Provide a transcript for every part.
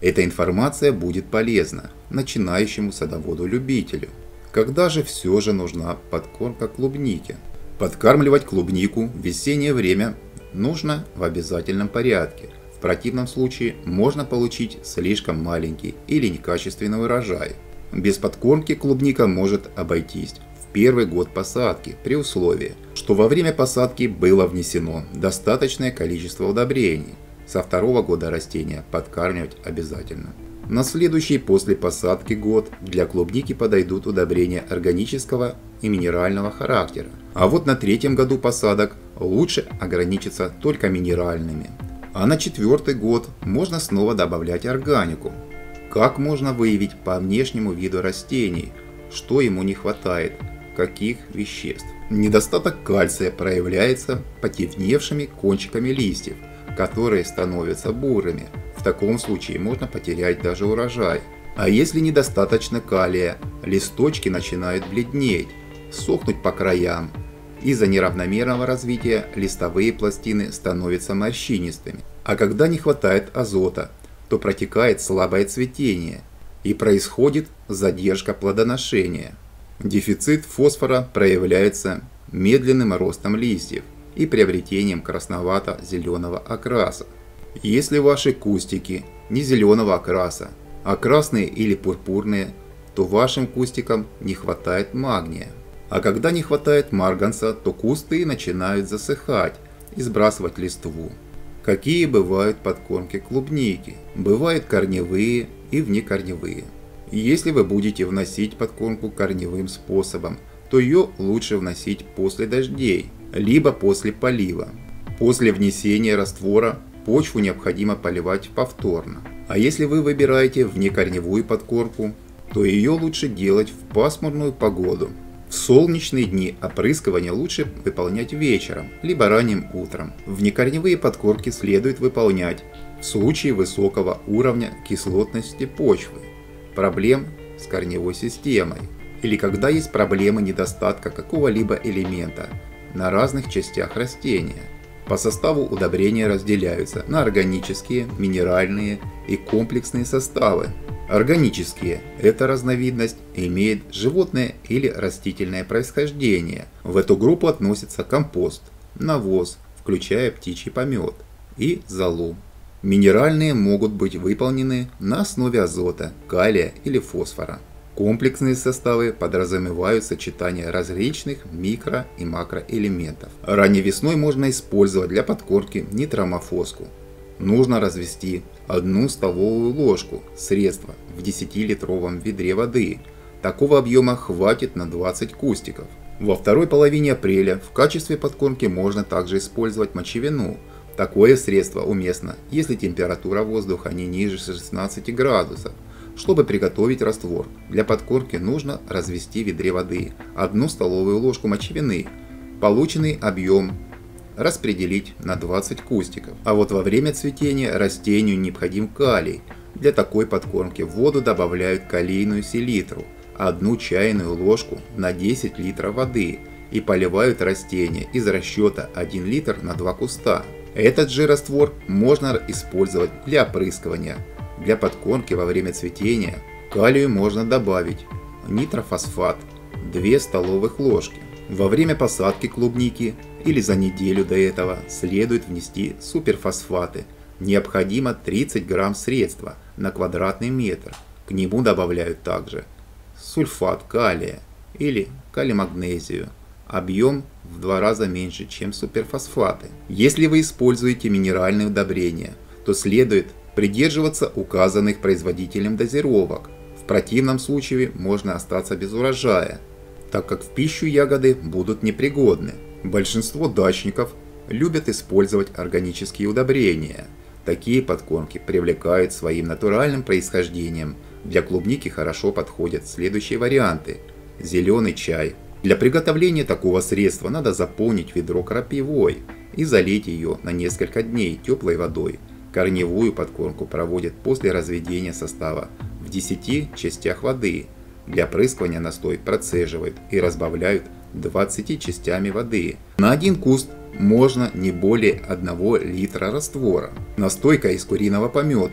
Эта информация будет полезна начинающему садоводу-любителю. Когда же все же нужна подкормка клубники? Подкармливать клубнику в весеннее время нужно в обязательном порядке. В противном случае можно получить слишком маленький или некачественный урожай. Без подкормки клубника может обойтись в первый год посадки при условии, что во время посадки было внесено достаточное количество удобрений. Со второго года растения подкармливать обязательно. На следующий после посадки год для клубники подойдут удобрения органического и минерального характера. А вот на третьем году посадок лучше ограничиться только минеральными. А на четвертый год можно снова добавлять органику. Как можно выявить по внешнему виду растений, что ему не хватает, каких веществ? Недостаток кальция проявляется потемневшими кончиками листьев, которые становятся бурыми. В таком случае можно потерять даже урожай. А если недостаточно калия, листочки начинают бледнеть, сохнуть по краям. Из-за неравномерного развития листовые пластины становятся морщинистыми. А когда не хватает азота, то протекает слабое цветение и происходит задержка плодоношения. Дефицит фосфора проявляется медленным ростом листьев и приобретением красновато-зеленого окраса. Если ваши кустики не зеленого окраса, а красные или пурпурные, то вашим кустикам не хватает магния. А когда не хватает марганца, то кусты начинают засыхать и сбрасывать листву. Какие бывают подкормки клубники? Бывают корневые и внекорневые. Если вы будете вносить подкормку корневым способом, то ее лучше вносить после дождей, либо после полива. После внесения раствора почву необходимо поливать повторно. А если вы выбираете внекорневую подкормку, то ее лучше делать в пасмурную погоду. В солнечные дни опрыскивание лучше выполнять вечером, либо ранним утром. Внекорневые подкормки следует выполнять в случае высокого уровня кислотности почвы, проблем с корневой системой, или когда есть проблемы недостатка какого-либо элемента на разных частях растения. По составу удобрения разделяются на органические, минеральные и комплексные составы. Органические – это разновидность, имеет животное или растительное происхождение. В эту группу относятся компост, навоз, включая птичий помет, и золу. Минеральные могут быть выполнены на основе азота, калия или фосфора. Комплексные составы подразумевают сочетание различных микро- и макроэлементов. Ранней весной можно использовать для подкормки нитромофоску. Нужно развести 1 столовую ложку средства в 10-литровом ведре воды. Такого объема хватит на 20 кустиков. Во второй половине апреля в качестве подкормки можно также использовать мочевину. Такое средство уместно, если температура воздуха не ниже 16 градусов. Чтобы приготовить раствор, для подкормки нужно развести в ведре воды 1 столовую ложку мочевины. Полученный объем распределить на 20 кустиков. А вот во время цветения растению необходим калий. Для такой подкормки в воду добавляют калийную селитру, 1 чайную ложку на 10 литров воды, и поливают растение из расчета 1 литр на 2 куста. Этот же раствор можно использовать для опрыскивания. Для подкормки во время цветения калию можно добавить нитрофосфат 2 столовых ложки. Во время посадки клубники или за неделю до этого следует внести суперфосфаты. Необходимо 30 грамм средства на квадратный метр. К нему добавляют также сульфат калия или калий-магнезию. Объем в 2 раза меньше, чем суперфосфаты. Если вы используете минеральные удобрения, то следует придерживаться указанных производителем дозировок. В противном случае можно остаться без урожая, так как в пищу ягоды будут непригодны. Большинство дачников любят использовать органические удобрения. Такие подкормки привлекают своим натуральным происхождением. Для клубники хорошо подходят следующие варианты. Зеленый чай. Для приготовления такого средства надо заполнить ведро крапивой и залить ее на несколько дней теплой водой. Корневую подкормку проводят после разведения состава в 10 частях воды. Для опрыскивания настой процеживают и разбавляют 20 частями воды. На 1 куст можно не более 1 литра раствора. Настойка из куриного помета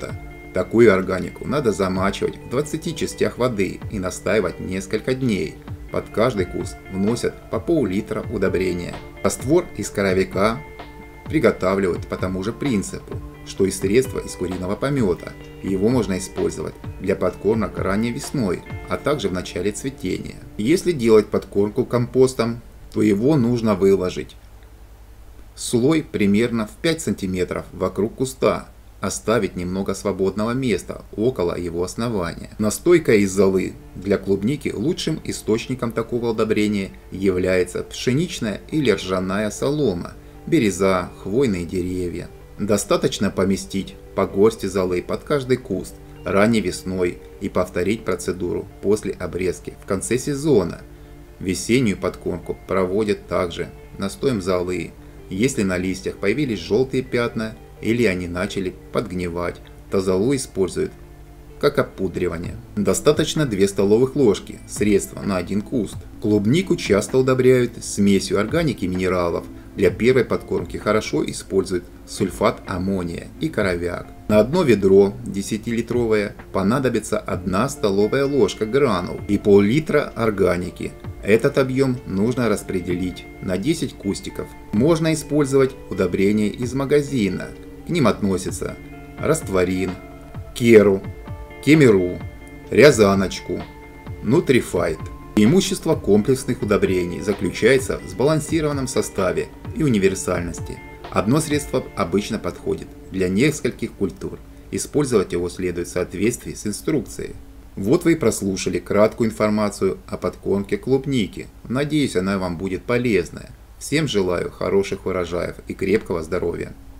Такую органику надо замачивать в 20 частях воды и настаивать несколько дней. Под каждый куст вносят по пол-литра удобрения. Раствор из коровика приготавливают по тому же принципу, что и средства из куриного помета. Его можно использовать для подкормок ранней весной, а также в начале цветения. Если делать подкормку компостом, то его нужно выложить слой примерно в 5 см вокруг куста, оставить немного свободного места около его основания. Настойка из золы для клубники лучшим источником такого удобрения является пшеничная или ржаная солома, береза, хвойные деревья. Достаточно поместить по горсти золы под каждый куст ранней весной и повторить процедуру после обрезки в конце сезона. Весеннюю подкормку проводят также настоем золы. Если на листьях появились желтые пятна или они начали подгнивать, то золу используют как опудривание. Достаточно 2 столовых ложки средства на 1 куст. Клубнику часто удобряют смесью органики и минералов. Для первой подкормки хорошо используют сульфат аммония и коровяк. На одно ведро 10-литровое понадобится 1 столовая ложка гранул и пол-литра органики. Этот объем нужно распределить на 10 кустиков. Можно использовать удобрения из магазина. К ним относятся растворин, керу, кемеру, рязаночку, нутрифайт. Преимущество комплексных удобрений заключается в сбалансированном составе и универсальности. Одно средство обычно подходит для нескольких культур. Использовать его следует в соответствии с инструкцией. Вот вы и прослушали краткую информацию о подкормке клубники. Надеюсь, она вам будет полезная. Всем желаю хороших урожаев и крепкого здоровья.